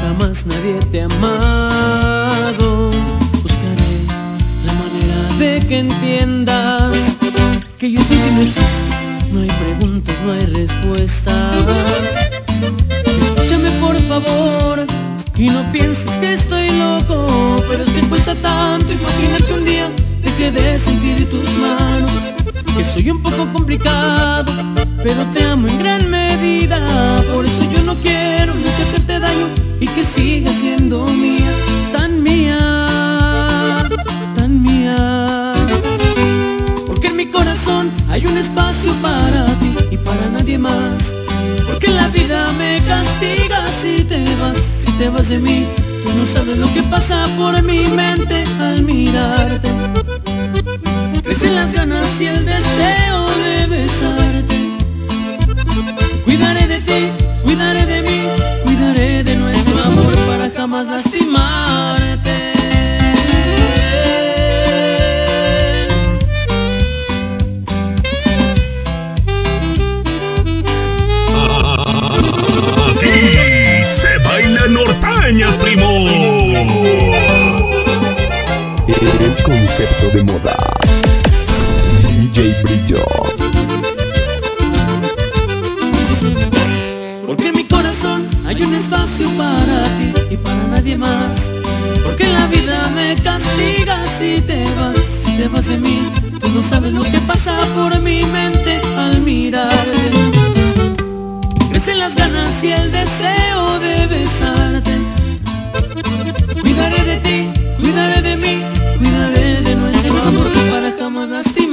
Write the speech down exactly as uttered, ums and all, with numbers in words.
jamás nadie te ha amado. Buscaré la manera de que entiendas que yo sin ti no existo. No hay preguntas, no hay respuestas. Escúchame por favor y no pienses que estoy loco, pero es que cuesta tanto imaginar que un día deje de sentir tus manos. Que soy un poco complicado, pero te amo en gran medida. Por eso yo no quiero nunca hacerte daño y que sigas siendo mía, tan mía, tan mía. Porque en mi corazón hay un espacio para ti y para nadie más. Porque la vida me castiga si te vas, si te vas de mí. Tú no sabes lo que pasa por mi mente al mirarte. Crecen las ganas y el deseo de besarte. Cuidaré de ti, cuidaré de mí, cuidaré de nuestro amor para jamás lastimarte. Aquí se baila norteñas, primo. El concepto de moda D J Brillo. Porque en mi corazón hay un espacio para ti y para nadie más. Porque la vida me castiga si te vas, si te vas de mí. Tú no sabes lo que pasa por mi mente al mirarte. Crecen las ganas y el deseo de besarte. Cuidaré de ti, cuidaré de mí, cuidaré de nuestro amor para jamás lastimarte.